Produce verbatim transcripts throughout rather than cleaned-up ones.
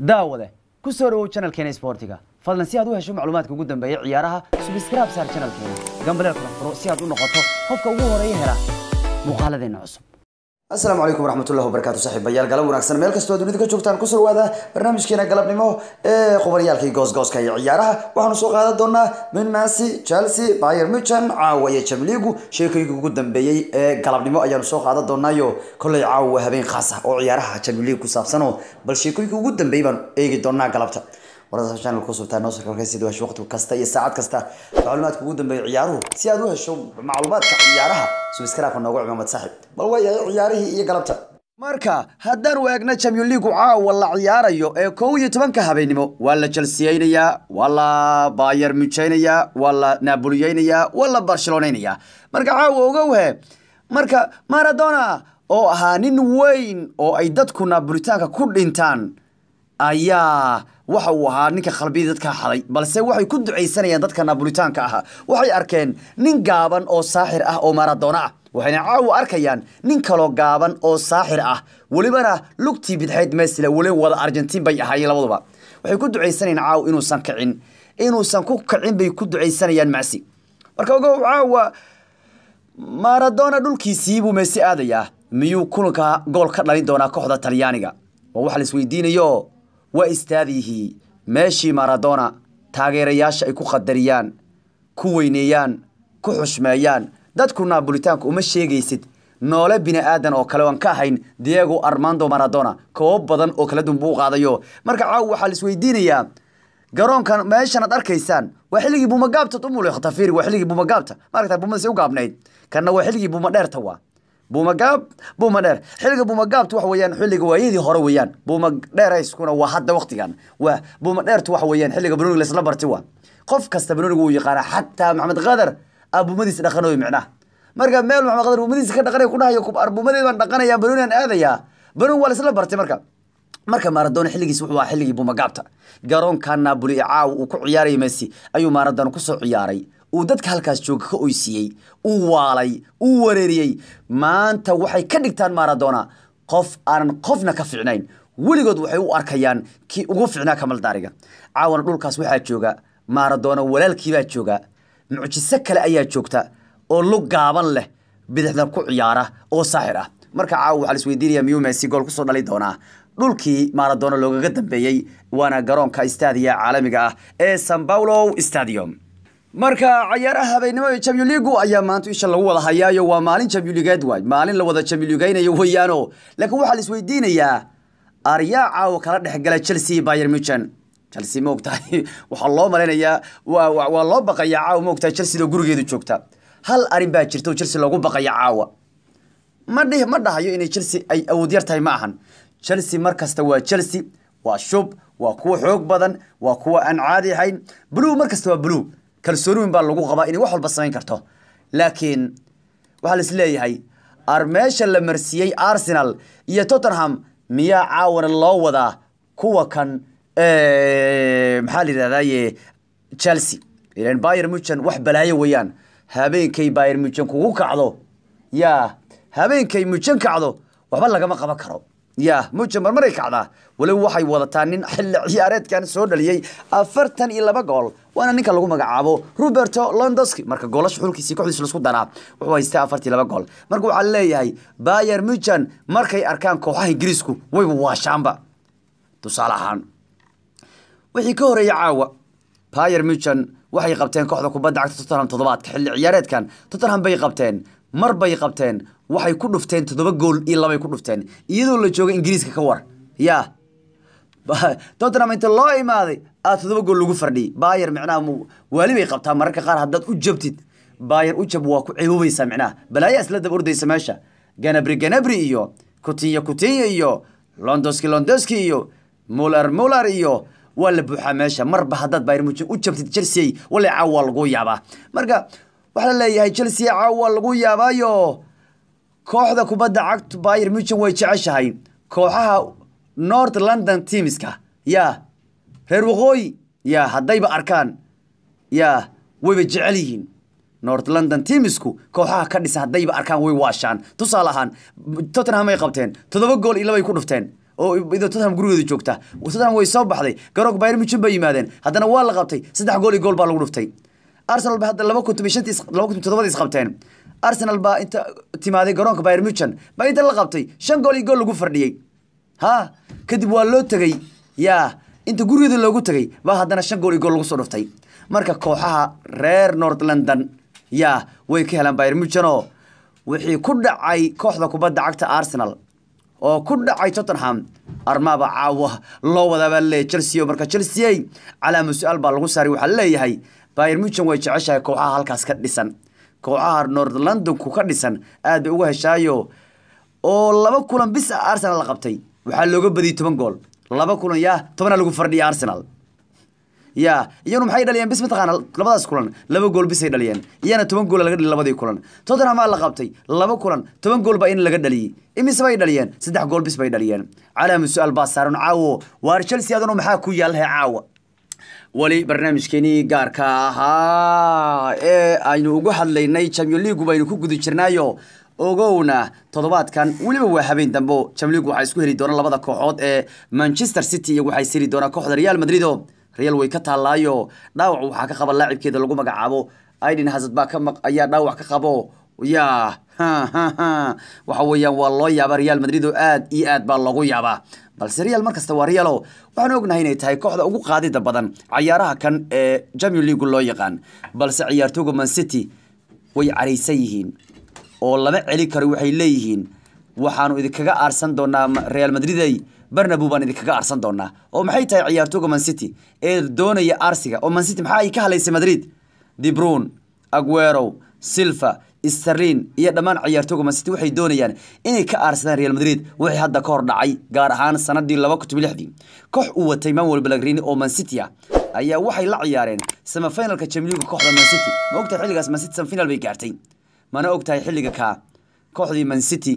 daawade ku soo dhawow channelkeena Sportiga fadlan si aad u hesho macluumaadka ugu dambeeya ciyaaraha subscribe saar channelkeena gambaleel kala furo si aad u noqoto qofka ugu horeeya hela muuqaaladeena cusub. السلام عليكم ورحمة الله وبركاته صاحب بيال قلب ونكسر ميل كستو دونيد كجوجتان كسر وهذا برنامج كينا قلبنيمو ee خبريالكي غوس غوس كاي ciyaaraha waxaanu soo qaadan doonaa min Messi Chelsea Bayern Munchen caawiye Champions League sheekaygu ugu dambeeyay ee galabnimo ayaanu soo qaadan doonaayo kulay caawiye habeen khaas ah oo ciyaaraha Champions League ku saabsan oo bal sheekaygu ugu dambeeyay baan eegi doonaa galabta warada channel ku subtaan noo soo sidoo wax waqti kasta iyo saacad kasta macluumaadka ugu dambeeyay ciyaaruhu si aad u hesho macluumaadka ciyaaraha subscribe noogu cumad saaxib bal way ciyaarihi iyo galabta marka haddaan waagna Champions League caawa la ciyaarayo ee kow iyo toban ka habeenimo wala Chelsea wala Bayern Munchen wala Napoli wala Barcelona marka caawa uga wahe marka Maradona oo ahaa nin weyn oo ay dadku Napolitaanka ku dhintaan ayaa waxa uu ahaa ninka qalbiga dadka xalay balse waxay ku duceysanayaan dadka Napolitaanka ah waxay arkeen nin gaaban oo saaxir ah oo Maradona ah waxayna caaw arkayaan nin kale gaaban oo saaxir ah walibana lugtii bidxeed Messi wali wada Argentina bay ahaayeen labaduba waxay ku duceysanayaan caaw inuu san kicin inuu san ku kicin bay ku duceysanayaan Messi marka ugu caaw Maradona dhulkiisii buu Messi aadaya miyuu kulka gool ka dhalin doona kooxda Talyaaniga oo waxa la isweydiinayo waa istaadihi meeshii Maradona taageerayaasha ay ku qadariyaan ku weyneeyaan ku xushmeeyaan dadku Napolitaanku uma sheegaysid noole bini aadan oo kale waan ka ahayn Diego Armando Maradona koob badan oo kala dunbuu qaadayo marka caaw waxa la isweydiinayaa garoonkan meeshan aad arkaysaan waa xilligii buu magaabta tumulay khatafiiri waa xilligii buu magaabta marka buu ma soo gaabnayd kana waa xilligii buu ma dheerta waa بومجاب بومدر حلقة بومجاب توح ويان حلقة ويدي هرا ويان بومدر يسكون واحد وقت كان وبومدر توح ويان حلقة بنون لسلبر توا قف كست بنون يقول يقرأ حتى محمد غدر أبو مديس دخلوا معناه مركب ميل محمد غدر ومديس كده دخلوا كلها يكوب أبو مديس من دخلنا يا بنون هذا يا بنون ولا سلبر تمركب مركب مارادونا حلقة سووا حلقة بومجابته جارون كان نابولي عاو وكعياري ميسي أيو مارادونا كسر عياري ودadka halkaas jooga ka oysiyay uu waalay uu wareeriyay maanta waxay ka dhigtaan Maradona qof aan qofna ka fiicnayn waligood waxay u arkayaan ki ugu fiicnaa kamal daariga caawana dhulkaas waxa jooga Maradona walaalkii baa jooga mucjisa kale ayaa joogta oo lug gaaban leh bidixda ku ciyaara oo saaxir ah marka caaw waxa la isweydiinayaa miyuu Messi gool ku soo dhalay doona dhulkii Maradona looga dambeeyay waana garoonka istaadiga caalamiga ah ee São Paulo Stadium marka ciyaaraha habeenimo ee Champions League ayaa maanta isha lagu wada hayaayo waa maalin Champions League waay maalin la wada Champions League aynayo weeyaano laakiin waxa la isweydiinayaa Arya caaw kala dhaxgala Chelsea Bayern Munchen Chelsea moogtahay waxa loo maleynayaa waa waa loo baqayaa caaw moogtahay Chelsea gurigeedu joogta hal arin baa jirto Chelsea lagu baqayaa caawa ma dhih ma dhahayo in Chelsea ay awood yartahay ma ahan Chelsea markasta waa Chelsea waa shub waa kuwa xoog badan waa kuwa aan caadi ahayn blue markasta waa blue kalsooni baa lagu qabaa in wax walba sameyn karto laakiin waxa la isleeyahay armeesha la marsiyay Arsenal iyo Tottenham miya caawana loo wada kuwa kan ee maxaa la yiraahdaa Chelsea ileen Bayern Munchen wax balaayo weeyaan habeenkay Bayern Munchen kugu kacdo ya habeenkay Munchen kacdo waxba laga ma qaban karo يا موجة مرمري كعدا ولو واحد وضعتانين حل عيارات كان سود ليي أفرتن إلا بقول وأنا نيكا لقوم جعبه روبرتو لوندوسكي مركا جولش حلو كيسي كحدش لسقط دنا وهو يستأ أفرت إلا بقول مركو عليه هاي باير ميتشن مركي أركان كوحي جريسكو ويبوا شامبا تصالحان وحي كوري عاوة باير ميتشن وحي قبتين كحدا كوبدا عكس توتنهام تضبط حل عيارات كان توتنهام بي قبتين مر بي قبتين waxay ku dhufteen toddoba gool iyo laba ay ku dhufteen iyadoo la joogo Ingiriiska ka war ya Tottenham inta loo imaaday aad toddoba gool lagu fardhiyay Bayern macnaha wali bay qabtaa mararka qaar hadad u jabtid Bayern u jab waa ku ciibobaysa macnaha balaya isla dab ordaysa meesha Gnabry Gnabry iyo Coutinho Coutinho iyo Lewandowski Lewandowski iyo Muller Muller iyo wala buuxa meesha marba hadad Bayern Munchen u jabtid Chelsea wala caawa lagu yaabaa marka waxa la leeyahay Chelsea caawa lagu yaabaayo kooxda kubadda cagta Bayern Munchen way jeceshahay kooxaha North London teamska ya reer waqooyi ya hadayba arkaan ya way jecel yihiin North London teamsku kooxaha ka dhisan hadayba arkaan way waashaan tusaalahan Tottenham ay qabteen toddoba gool iyo laba ay ku dhufteen oo ido Tottenham gurigooda joogta Tottenham way soo baxday garoonka Bayern Munich bay yimaadeen haddana waa la qabtay saddex gool iyo gool baa lagu dhuftay Arsenal ba hadda laba kun iyo shan laba kun iyo toddoba is qabteen Arsenal ba inta timaaday garoonka Bayern Munich ba inta la qabtay shan gool iyo gool lagu fardhiyay ha kadib waa loo tagay yaa inta gurigooda loogu tagay ba haddana shan gool iyo gool lagu soo dhuftay marka kooxaha reer North London yaa way ka helaan Bayern Munich oo wixii ku dhacay kooxda kubadda cagta Arsenal oo ku dhacay Tottenham armaba caawa loo wadaaba le Chelsea marka Chelsea ay calaamad su'aal baa lagu saaray waxa leeyahay Bayern Munich way jeceshahay kooxaha halkaas ka dhisan kooxaha North London ku ka dhisan aad ugu heshaayo oo laba kulan bis Arsenal la qabtay waxa looga badiyay toban gool laba kulan yaa toban lagu fardhiyay Arsenal يا يانو maxay dhaliyeen bis mataqaan labadaas kulan laba gool bis ay dhaliyeen iyana toban gool laga dhaliyay labadii kulan Tottenham la qabtay laba kulan toban gool ba in laga dhaliyay imise bay dhaliyeen saddex gool bis bay dhaliyeen calaamad su'aal baa saaran caawo waar Chelsea aduna maxaa ku yaalahay caawa wali barnaamijkeeni gaarka ahaa ee aynu ugu hadlaynay Champions League baynu ku gudu jirnaayo ogowna toddobaadkan waliba waa habeen dambe Champions League waxa isku heli doona labada kooxood ee Manchester City iyo waxay siri doona kooxda Real Madrid Real way ka taalaayo dhaawac waxa ka qaba laacibkeeda lagu magacaabo Eden Hazard baa ka maq ayaa dhaawac ka qabo yaa waxa weeyaan waa loo yaabaa Real Madrid oo aad iyo aad baa loogu yaabaa balse Real markasta waa Real waxaan ognahay inay tahay kooxda ugu qaadida badan ciyaaraha kan ee Champions League loo yaqaan balse ciyaartooyga Man City way careysan yihiin oo laba celi karo waxay leeyihiin waxaanu idinkaga aarsan doonaa Real Madrid ay Bernabeu baan idinkaga arsan doonaa oo maxay tahay ciyaartooyga Man City ee doonaya Arsenal oo Man City maxay ka haleysay Madrid De Bruyne Aguero Silva Sterling iyo dhamaan ciyaartooyga Man City waxay doonayaan inay ka aarsadaan Real Madrid wixii hadda ka hor dhacay gaar ahaan sanadii laba kun iyo lix koox uu watay Manuel Pellegrini oo Man City ayaa waxay la ciyaareen semi finalka Champions League kooxda Man City ma ogtahay xilligaas Man City semi final bay gaartay mana ogtahay xilliga ka kooxdii Man City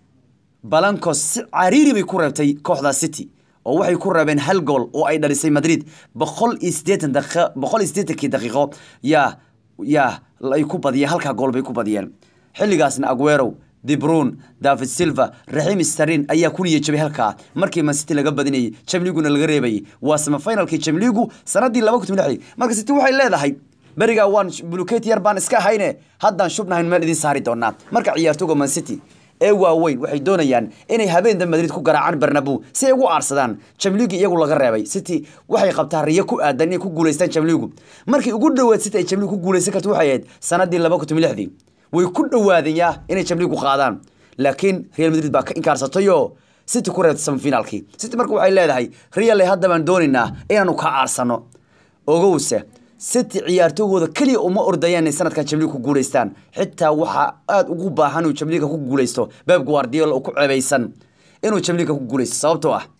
Balancos si cariiri bay ku reebtay kooxda City oo waxay ku reebeen hal gool oo ay dhalisay Madrid boqol iyo siddeetan daqiiqo boqol iyo siddeetan daqiiqo ya ya ay ku badiyeen halka gool bay ku badiyeen xilligaasna Aguero De Bruyne David Silva Raheem Sterling ayaa ku niyad jabay halka markii Man City laga badinayay Champions League laga reebay waa semi finalkii Champions League sanadii laba kun iyo lix marka City waxay leedahay bariga waan buluketi yar baan iska hayne haddaan shubnahayn meel idin saari doonaa marka ciyaartooyga Man City ee waaweyn waxay doonayaan inay habeendan Madrid ku garaacaan Bernabeu si ay ugu aarsadaan Champions League iyagu laga reebay City waxay qabtaa riyo ku aadan inay ku guuleystaan Champions League markii ugu dhawaad City ay Champions League ku guuleysan karto waxay ahayd sanadii laba kun iyo lix way ku dhawaadeen yaa inay Champions League ku qaadaan laakiin Real Madrid baa ka inkaarsato City ku reebtay semi finalkii City markuu waxay leedahay Real ay hadda baan doonaynaa inaanu ka aarsano ogowse City ciyaartooyda kaliya uma ordayaan in sanadkan Champions League ku guuleystaan xitaa waxa aad ugu baahan uu Champions League ku guuleysto Pep Guardiola oo ku ceebeysan inuu Champions League ku guuleysto sababtoo ah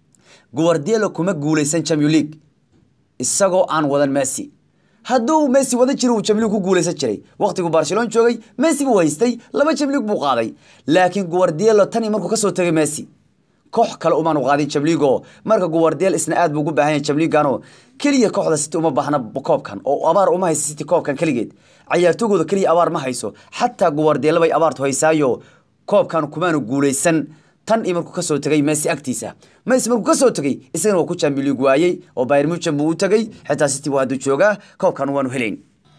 Guardiola kuma guuleysan Champions League isagoo aan wadan Messi hadduu Messi wada jiro uu Champions League ku guuleysan jiray waqtigu Barcelona joogay Messi buu haystay laba Champions League buu qaaday laakiin Guardiola tani markuu ka soo tagay Messi koox kale uma nu qaadin Champions League marka Guardiola isna aad buu ugu baahan yahay Champions League ano kaliya kooxda City uma baahna koobkan oo abaar uma haysto City koobkan kaligeed ciyaartooyda kaliya abaar ma hayso hatta Guardiola bay abaartu haysaayo koobkan kumaanu guuleysan tan imarku ka soo tagay Messi agtiisa Messi markuu ka soo tagay isagana waa ku Champions League waayay oo Bayern Munich buu u tagay xitaa City waa jooga koobkan waanu helayn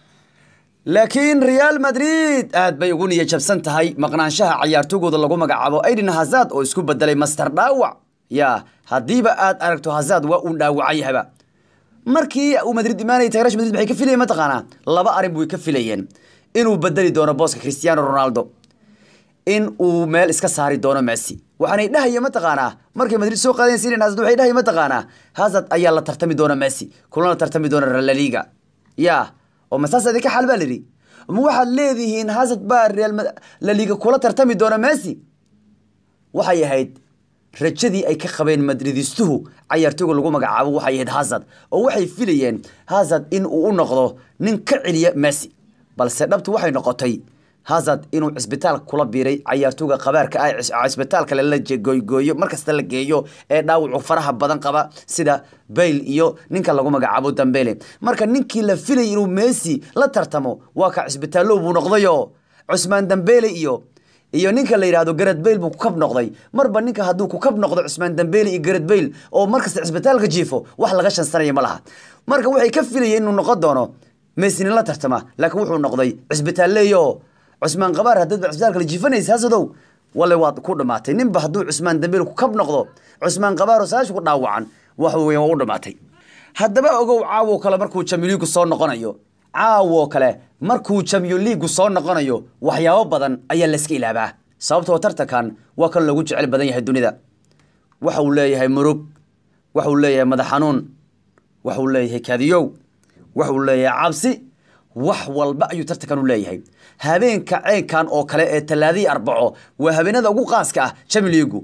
laakiin Real Madrid aad bay ugu niyad jabsan tahay maqnaanshaha ciyaartooyda lagu magacaabo Eden Hazard oo isku bedelay master dhaawac ya hadiiba aad aragto Hazard waa uu dhaawacay haba markii uu Madrid imaanay Real Madrid maxay ka filayeen mataqaana laba arin buu ka filayeen inuu bedeli doono booska Cristiano Ronaldo in uu meel iska saari doono Messi waxaanay dhahayeen mataqaana markii Madrid soo qaadeen Eden Hazard waxay dhahayeen mataqaana Hazard ayaa la tartami doona Messi kulana tartami doona La Liga ya oo masaasada ka xal baliri ma waxaad leedihiin Hazard baa Real La Liga kula tartami doona Messi waxay ahayd rajadii ay ka qabeen Madridistuhu ciyaartooyga lagu magacaabo waxay ahayd Hazard oo waxay filayeen Hazard in uu u noqdo nin ka celiya Messi balse dhabtu waxay noqotay Hazard inuu cisbitaal kula biiray ciyaartooyga qabaarka ay cisbitaalka la gooyo markasta la geeyo ee dhaawac faraha badan qaba sida Bale iyo ninka lagu magacaabo Dembele marka ninkii la filay inuu Messi la tartamo waa ka cisbitaalo buu noqdayo Ousmane Dembele iyo iyo ninka la yiraahdo Gareth Bale buu ku kab noqday marba ninka haduu ku kab noqdo Usman Dembele iyo Gareth Bale oo markasta isbitaalka jiifo wax laga shansanaya ma laha marka waxay ka filayeen inuu noqon doono Messi la tartama laakiin wuxuu noqday isbitaaleeyo Usman Qabar hadda isbitaalka la jiifanaysa hasadow wala waad ku dhamaatay ninba haduu Usman Dembele ku kab noqdo Usman Qabar oo saash ku dhaawacan wax weyn oo u dhamaatay haddaba ogow caawo kale markuu Champions League soo noqonayo caawo kale markuu Champions League soo noqonayo waxyaabo badan ayaa la iska ilaabaa sababtoo tartankan waa kan lagu jecel badan yahay dunida waxa uu leeyahay murug waxa uu leeyahay madax xanuun waxa uu leeyahay kadiyow waxa uu leeyahay cabsi wax walba ayuu tartankan u leeyahay habeenka ceenkan oo kale ee talaadii arbaco waa habeenada ugu qaaska ah Champions League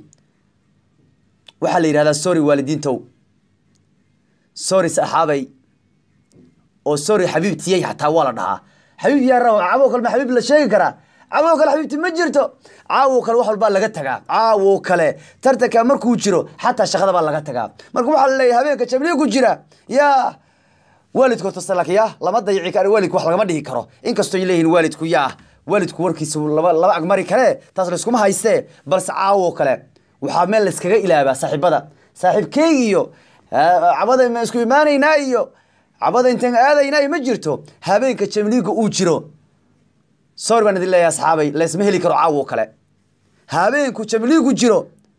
waxa la yiraahdaa sorry waalidiintow sorry saxaabay oo sorry xabiibtiyay hatta wala dhaha xabiib yaa raaw caawo kale ma xabiib la sheegi kara caawo kale xabiibti ma jirto caawo kale wax walba laga tagaa caawo kale tartanka markuu jiro hatta shaqada baa laga tagaa marka waxa la leeyahay habeenka Champions ku jira yaa waalidku tasalakiya lama dayici karo waalidku wax laga dhihi karo inkastoo ay leeyihiin waalidku yaa waalidku warkiisu laba laba agmari kale taas la isku ma haystee balse caawo kale waxa meel la iskaga ilaaba saaxiibada saaxiibkeygiyo cabada ma isku iimaanayna iyo cabada intaan aadayna ma jirto habeenka Champions League uu jiro sorry baan idin leeyahay asxaabay la isma heli karo caawo kale habeenku Champions League jiro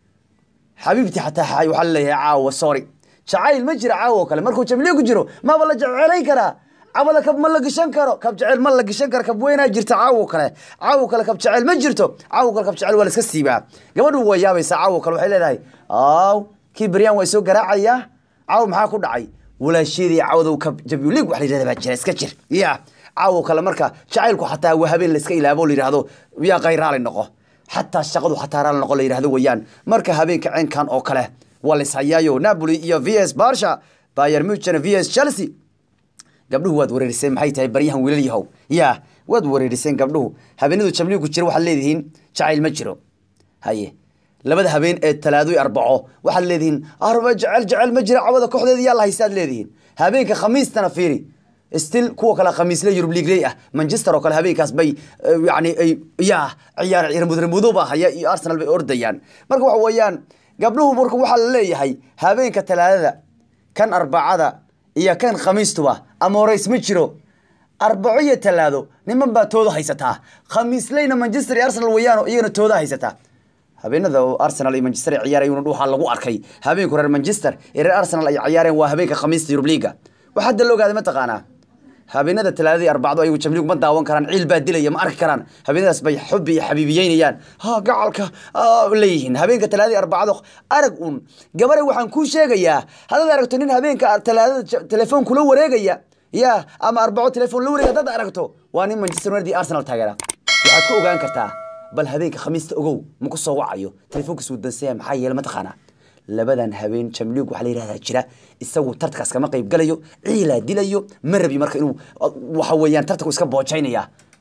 xabiibti hatta waxa la leeyahay caawo sorry jacayl ma jira caawo kale markuu Champions League jiro ma wala jaceelay kara cabada kab ma la gashan karo kab jacayl ma la gashan karo kab weynaa jirta caawo kale caawo kale kab jacayl ma jirto caawo kale kab jacayl wala iska siibaa gabadhu way yaabaysa caawo kale waxay leedahay aaw kibriyan way soo garaacaya caawo maxaa ku dhacay walaashidii caawdo ka Champions League wax la yiraahdo baa jira iska jir yaa caawo kale marka jacaylku xataa waa habeen la iska ilaabo la yiraahdo yaa qayraale noqo xataa shaqadu xataa raal noqo la yiraahdo wayaan marka habeenka ceenkan oo kale wala isayaayo Napoli iyo V S Barca Bayern Munich V S Chelsea gabdhuhu waad wareerisay maxay tahay baryahan wiilal yahow yaa waad wareerisay gabdhuhu habeenadu Champions League jira waxa leedihiin jacayl ma jiro haye labada habeen ee talaado iyo arbaco waxa leedihiin arba jacayl jacayl ma jira cawada kooxdeeda yaa la haysaad leedihiin habeenka khamiistana fiiri still kuwa kala khamiisle Europe League ah Manchester oo kale habeenkaas bay yaani ay yaa ciyaar ciyaar muddo baa haya iyo Arsenal bay ordayaan marka waxa weeyaan gabdhuhu marka waxa la leeyahay habeenka talaadada kan arbacada iyo kan khamiistuba amoreys ma jiro arbaco iyo talaado niman baa tooda haysataa khamiisleyna Manchester iyo Arsenal weeyaan iyana tooda haysataa habeenada Arsenal iyo Manchester ciyaarayeen waxa lagu arkay habeenku reer Manchester iyo reer Arsenal ay ciyaareen waa habeenka khamiista Europe League waxa hadda loo gaaday ma taqaana habeenada talaadii arbacado ay Champions League ma daawan karaan ciil baa dilaya ma arki karaan habeenadaas bay xubbi iyo xabiibiyeynayaan ha gacalka leeyihiin habeenka talaadii arbacado arag un gabar waxaan ku sheegayaa hadda aragto nin habeenka talaadada telefoon kula wareegaya ya ama arbaco telefoon la wareegaya dad aragto waa nin Manchester United iyo Arsenal taageera waxaad ku ogaan kartaa bal habeenka khamiista ogow ma ku soo wacayo telefoonkiisu danseeya maxay yeelma taqaana labadan habeen Champions League waxa la yiraahdaa jira isagu tartankaas kama qayb galayo ciila dilayo marabi marka inuu waxa weeyaan tartanku iska boojaynaya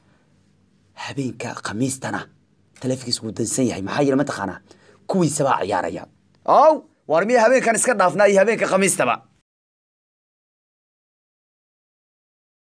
habeenka khamiistana telefoonkiisu dansan yahay maxay yeelma taqaana kuwiisa baa ciyaaraya aw warmiya habeenkan iska dhaafnaa iyo habeenka khamiistaba